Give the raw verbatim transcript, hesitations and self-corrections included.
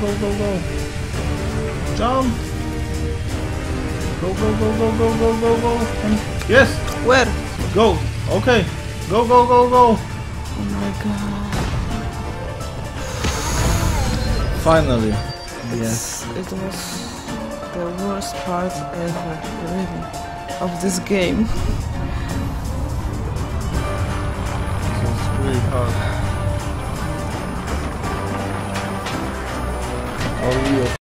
go, go, go. Jump. Go, go, go, go, go, go, go, go. And yes. Where? Go. Okay. Go, go, go, go. Oh my god. Finally. It's, Yes. It was the worst part ever, really, of this game. This was really hard. Oh, yeah.